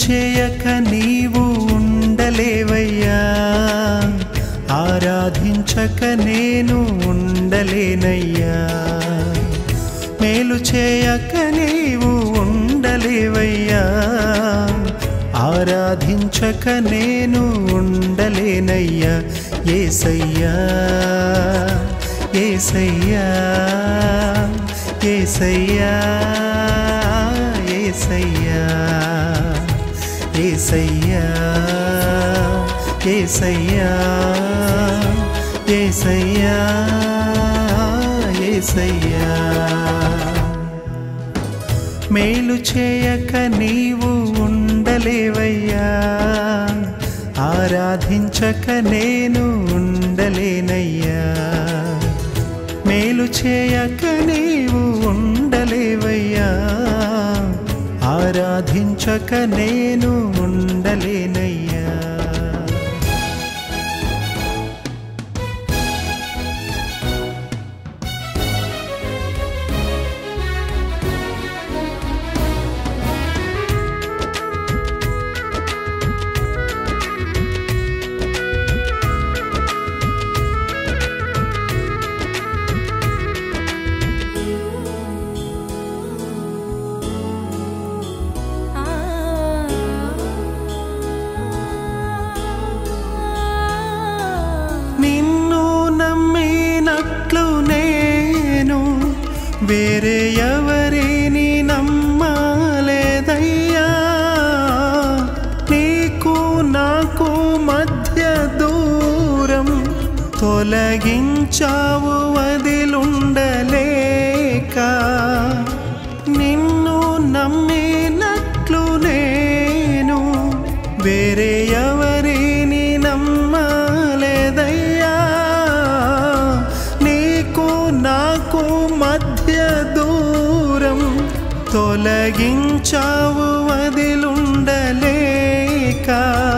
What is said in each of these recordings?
చేయక నీవు ఉండలేవయ్యా, ఆరాధించక నేను ఉండలేనయ్యా. మేలు చేయక నీవు ఉండలేవయ్యా, ఆరాధించక నేను ఉండలేనయ్యా. యేసయ్యా యేసయ్యా యేసయ్యా యేసయ్యా యేసయ్యా యేసయ్యా యేసయ్యా యేసయ్యా. మేలు చేయక నీవు ఉండలేవయ్యా, ఆరాధించక నేను ఉండలేనయ్యా. మేలు చేయక నీవు ఉండలేవయ్యా, ఆరాధించక నేను ఉండలేనయ్యా. నిన్ను నమ్మినట్లు నేను వేరే ఎవరిని నమ్మలేదయ్యా. నీకు నాకు మధ్య దూరం తొలగించావు వదిలుండలేక. నిన్ను నమ్మినట్లు నేను వేరే ఎవరిని నమ్మలేదయ్యా. నీకు నాకు మధ్య దూరం తొలగించావు వదిలుండలేక.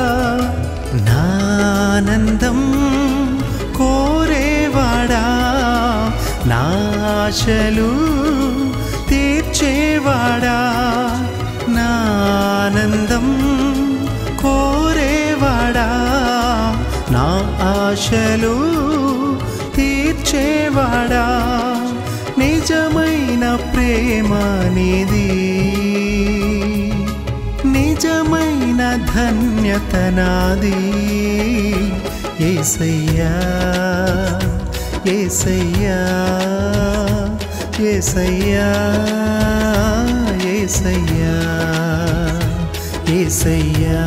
నానందం కోరేవాడా, నాశలు తీర్చేవాడా. నానందం కోరేవాడా, నా ఆశలు తీర్చేవాడా. నిజమైన ప్రేమ నీది, నిజమైన ధన్యత నాది. యేసయ్యా యేసయ్యా యేసయ్యా యేసయ్యా యేసయ్యా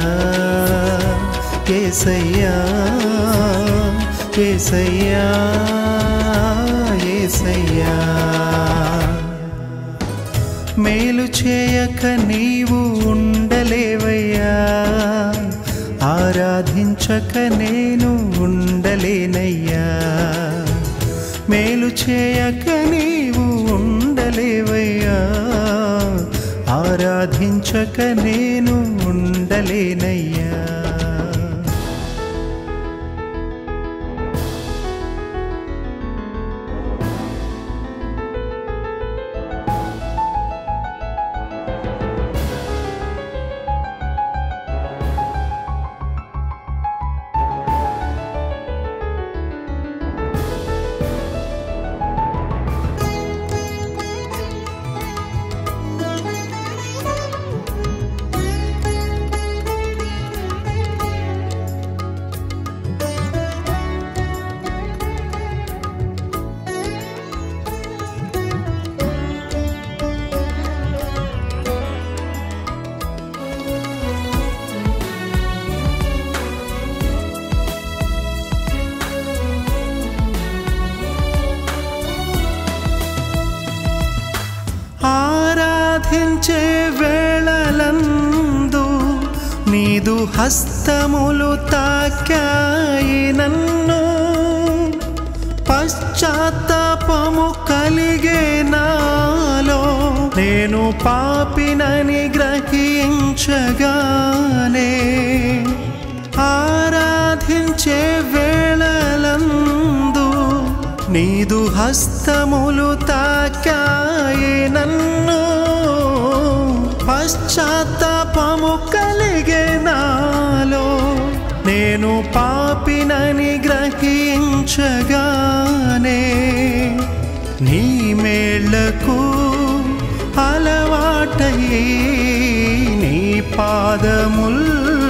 యేసయ్యా యేసయ్యా యేసయ్యా. మేలు చేయక నీవు ఉండలేవయ్యా, ఆరాధించక నేను ఉండలేనయ్యా. మేలు చేయక నీవు ఉండలేవయ్యా, ఆరాధించక నేను ఉండలేనయ్యా. ఆరాధించే వేళలందు నీదు హస్తములు తాకాయి నన్ను. పశ్చాత్తాపము కలిగే నాలో, నేను పాపినని గ్రహించగానే. ఆరాధించే వేళలందు నీదు హస్తములు తాకాయి నన్ను. పశ్చాత్తాపము కలిగే పాపినని గ్రహించగానే నీ మేళ్లకు అలవాటయ్యి నీ పాదముల్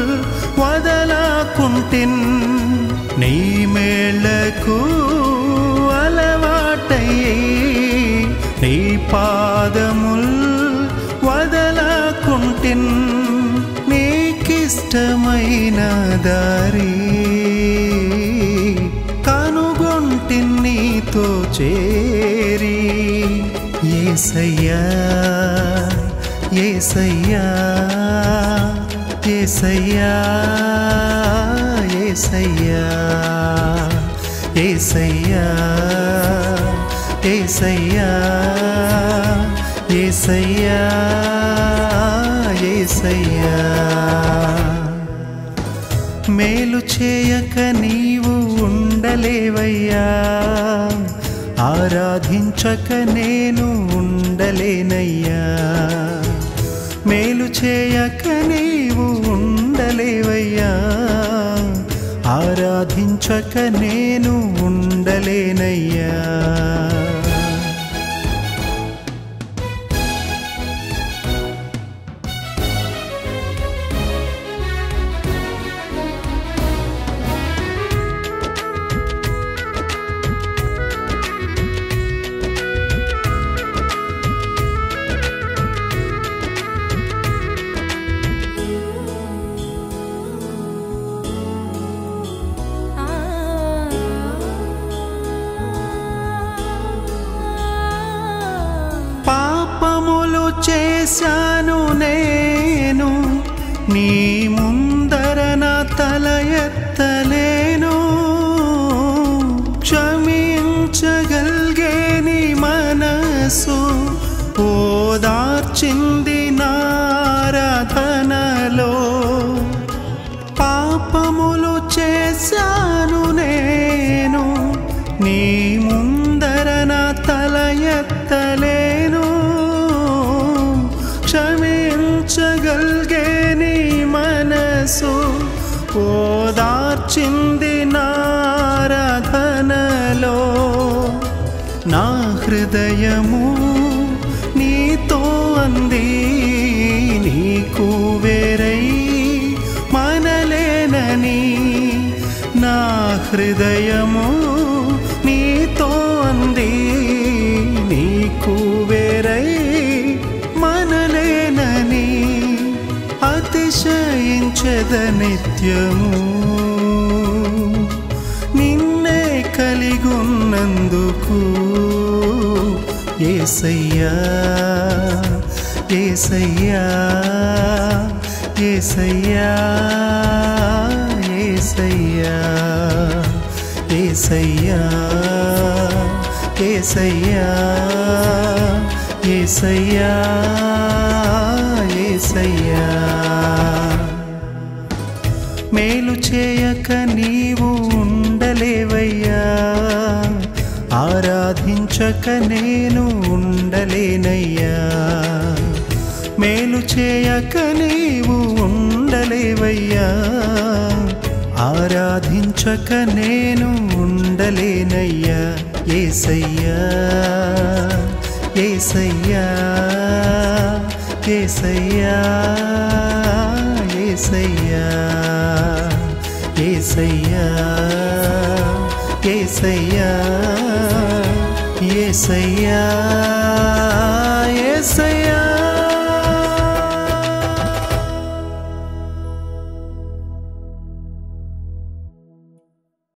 వదలకుంటిన్ నీ మేళ్లకు అలవాటయ్యి నీ పాదముల్ వదలకుంటిన్ నీకిష్టమైన దారి కనుగొంటిన్ నీతో చేరి యేసయ్యా యేసయ్యా యేసయ్యా యేసయ్యా యేసయ్యా యేసయ్యా యేసయ్యా యేసయ్యా మేలు చేయక నీవు ఉండలేవయ్యా ఆరాధించక నేను ఉండలేనయ్యా మేలు చేయక నీవు ఉండలేవయ్యా ఆరాధించక నేను ఉండలేనయ్యా పాపములు చేశాను నేను నీ ముందర నా తల ఎత్తలేను క్షమించగలిగే నీ మనసు ఓదార్చింది నారాధనలో పాపములు చేశాను నేను నీ ముందర నా తల ఎత్తలేను క్షమించగలిగే నీ మనసు ఓదార్చింది నారాధనలో నా హృదయము నీతో అంది నీకు వేరై మనలేనని నా హృదయము నీతో అంది నీకు వేరై మనలేనని అతిశయించద నిత్యము నిన్నే కలిగున్నందుకు యేసయ్యా యేసయ్యా యేసయ్యా యేసయ్యా యేసయ్యా యేసయ్యా యేసయ్యా యేసయ్యా మేలు చేయక నీవు ఉండలేవయ్యా ఆరాధించక నేను ఉండలేనయ్యా మేలు చేయక నీవు ఉండలేవయ్యా ఆరాధించక నేను ఉండలేనయ్యా యేసయ్యా యేసయ్యా యేసయ్యా యేసయ్యా యేసయ్యా యేసయ్యా యేసయ్యా యేసయ్యా